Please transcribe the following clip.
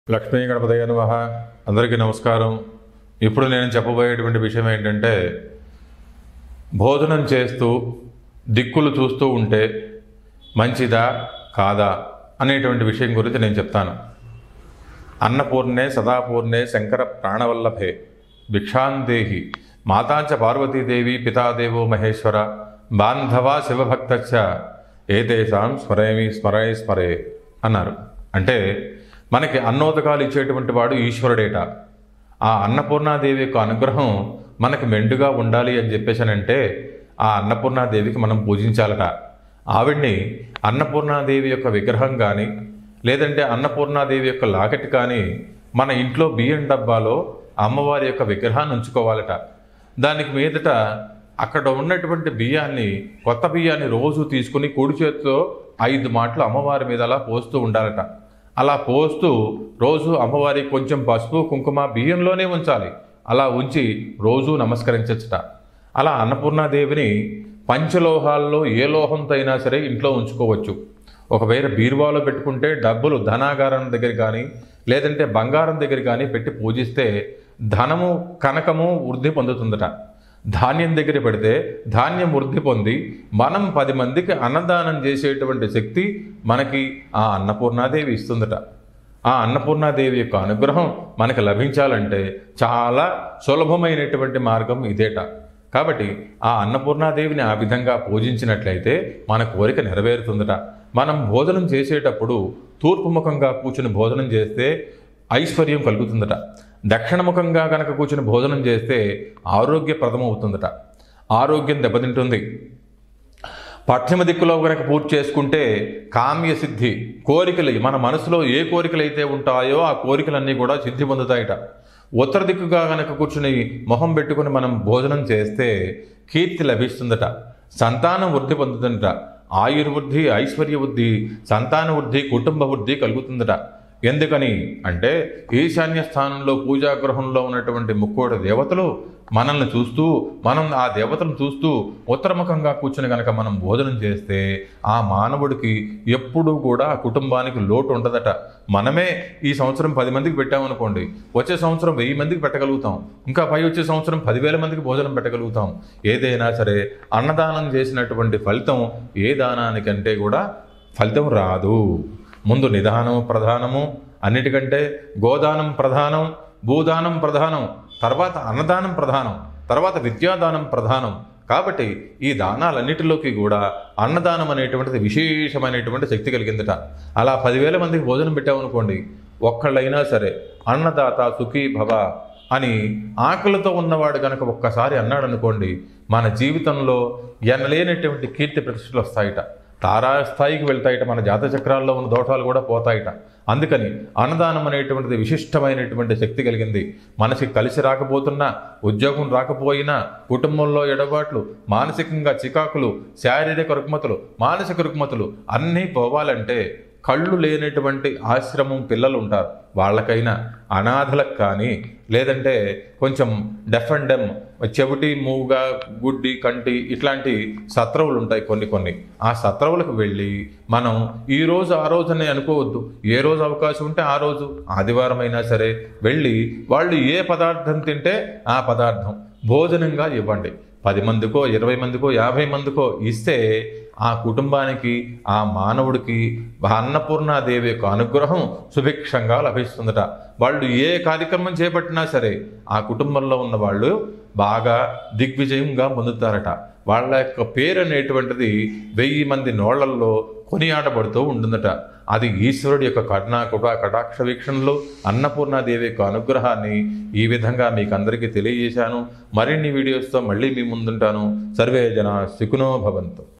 లక్ష్మీ గణపతయ నమః. అందరికీ నమస్కారం. ఇప్పుడు నేను చెప్పబోయేటువంటి విషయం ఏంటంటే, భోజనం చేస్తూ దిక్కులు చూస్తూ ఉంటే మంచిదా కాదా అనేటువంటి విషయం గురించి నేను చెప్తాను. అన్నపూర్ణే సదాపూర్ణే శంకర ప్రాణవల్లభే భిక్షాందేహి మాతాంచ పార్వతీదేవి పితాదేవో మహేశ్వర బాంధవా శివభక్తచ్చ ఏతేషాం స్మరే అన్నారు. అంటే మనకి అన్నోదకాలు ఇచ్చేటువంటి వాడు ఈశ్వరుడేట. ఆ అన్నపూర్ణాదేవి యొక్క అనుగ్రహం మనకి మెండుగా ఉండాలి అని చెప్పేసానంటే ఆ అన్నపూర్ణాదేవికి మనం పూజించాలట. ఆవిడ్ని అన్నపూర్ణాదేవి యొక్క విగ్రహం కానీ లేదంటే అన్నపూర్ణాదేవి యొక్క లాకెట్ కానీ మన ఇంట్లో బియ్యం డబ్బాలో అమ్మవారి యొక్క విగ్రహాన్ని ఉంచుకోవాలట. దానికి మీదట అక్కడ ఉన్నటువంటి బియ్యాన్ని, కొత్త బియ్యాన్ని రోజు తీసుకుని కుడి చేతితో 5 మాటలు అమ్మవారి మీద అలా పోస్తూ ఉండాలట. అలా పోస్తూ రోజు అమ్మవారికి కొంచెం పసుపు కుంకుమ బియ్యంలోనే ఉంచాలి. అలా ఉంచి రోజు నమస్కరించచ్చుట. అలా అన్నపూర్ణాదేవిని పంచలోహాల్లో ఏ లోహంతో అయినా సరే ఇంట్లో ఉంచుకోవచ్చు. ఒకవేళ బీరువాలో పెట్టుకుంటే డబ్బులు ధనాగారం దగ్గర కానీ లేదంటే బంగారం దగ్గర కానీ పెట్టి పూజిస్తే ధనము కనకము వృద్ధి పొందుతుందట. ధాన్యం దగ్గర పెడితే ధాన్యం వృద్ధి పొంది మనం 10 మందికి అన్నదానం చేసేటువంటి శక్తి మనకి ఆ అన్నపూర్ణాదేవి ఇస్తుందట. ఆ అన్నపూర్ణాదేవి యొక్క అనుగ్రహం మనకు లభించాలంటే చాలా సులభమైనటువంటి మార్గం ఇదేట. కాబట్టి ఆ అన్నపూర్ణాదేవిని ఆ విధంగా పూజించినట్లయితే మన కోరిక నెరవేరుతుందట. మనం భోజనం చేసేటప్పుడు తూర్పుముఖంగా కూర్చుని భోజనం చేస్తే ఐశ్వర్యం కలుగుతుందట. దక్షిణముఖంగా కనుక కూర్చుని భోజనం చేస్తే ఆరోగ్యప్రదం అవుతుందట. ఆరోగ్యం దెబ్బతింటుంది. పశ్చిమ దిక్కులో కనుక పూజ చేసుకుంటే కామ్య సిద్ధి, కోరికలు మన మనసులో ఏ కోరికలు అయితే ఉంటాయో ఆ కోరికలన్నీ కూడా సిద్ధి పొందుతాయట. ఉత్తర దిక్కుగా కనుక కూర్చుని మొహం పెట్టుకుని మనం భోజనం చేస్తే కీర్తి లభిస్తుందట. సంతానం వృద్ధి పొందుతుందట. ఆయుర్వృద్ధి, ఐశ్వర్య వృద్ధి, సంతాన వృద్ధి, కుటుంబ వృద్ధి కలుగుతుందట. ఎందుకని అంటే ఈశాన్య స్థానంలో పూజాగృహంలో ఉన్నటువంటి ముక్కోటి దేవతలు మనల్ని చూస్తూ, మనం ఆ దేవతలను చూస్తూ ఉత్తరముఖంగా కూర్చుని కనుక మనం భోజనం చేస్తే ఆ మానవుడికి ఎప్పుడూ కూడా ఆ కుటుంబానికి లోటు ఉండదట. మనమే ఈ సంవత్సరం 10 మందికి పెట్టామనుకోండి, వచ్చే సంవత్సరం 1000 మందికి పెట్టగలుగుతాం. ఇంకా పై వచ్చే సంవత్సరం 10,000 మందికి భోజనం పెట్టగలుగుతాం. ఏదైనా సరే అన్నదానం చేసినటువంటి ఫలితం ఏ దానానికంటే కూడా ఫలితం రాదు. ముందు నిదానం ప్రధానము, అన్నిటికంటే గోదానం ప్రధానం, భూదానం ప్రధానం, తర్వాత అన్నదానం ప్రధానం, తర్వాత విద్యాదానం ప్రధానం. కాబట్టి ఈ దానాలన్నిటిలోకి కూడా అన్నదానం అనేటువంటిది విశేషమైనటువంటి శక్తి కలిగిందట. అలా 10,000 మందికి భోజనం పెట్టామనుకోండి, ఒక్కళ్ళైనా సరే అన్నదాత సుఖీ భవ అని ఆకలితో ఉన్నవాడు కనుక ఒక్కసారి అన్నాడు అనుకోండి, మన జీవితంలో ఎనలేనటువంటి కీర్తి ప్రతిష్టలు వస్తాయిట. తారాస్థాయికి వెళ్తాయిట. మన జాత చక్రాల్లో ఉన్న దోషాలు కూడా పోతాయిట. అందుకని అన్నదానం అనేటువంటిది విశిష్టమైనటువంటి శక్తి కలిగింది. మనకి కలిసి రాకపోతున్నా, ఉద్యోగం రాకపోయినా, కుటుంబంలో ఎడబాట్లు, మానసికంగా చికాకులు, శారీరక రుగ్మతులు, మానసిక రుగ్మతులు అన్నీ పోవాలంటే కళ్ళు లేనటువంటి ఆశ్రమం పిల్లలు ఉంటారు, వాళ్ళకైనా, అనాథలకు కానీ లేదంటే కొంచెం డెఫ్ అండ్ డెమ్, చెవిటి మూగా గుడ్డి కంటి ఇట్లాంటి సత్రవులు ఉంటాయి కొన్ని. ఆ సత్రవులకు వెళ్ళి మనం ఈ రోజు ఆ రోజుని అనుకోవద్దు. ఏ రోజు అవకాశం ఉంటే ఆ రోజు, ఆదివారం అయినా సరే వెళ్ళి వాళ్ళు ఏ పదార్థం తింటే ఆ పదార్థం భోజనంగా ఇవ్వండి. 10 మందికో 20 మందికో 50 మందికో ఇస్తే ఆ కుటుంబానికి, ఆ మానవుడికి అన్నపూర్ణాదేవి యొక్క అనుగ్రహం సుభిక్షంగా లభిస్తుందట. వాళ్ళు ఏ కార్యక్రమం చేపట్టినా సరే ఆ కుటుంబంలో ఉన్న వాళ్ళు బాగా దిగ్విజయంగా పొందుతారట. వాళ్ళ యొక్క పేరు అనేటువంటిది 1000 మంది నోళ్లల్లో కొనియాడబడుతూ ఉంటుందట. అది ఈశ్వరుడి యొక్క కటాక్ష వీక్షణలో అన్నపూర్ణాదేవి యొక్క అనుగ్రహాన్ని ఈ విధంగా మీకు అందరికీ తెలియజేశాను. మరిన్ని వీడియోస్తో మళ్ళీ మీ ముందుంటాను. సర్వే జనా సుఖినో భవంతు.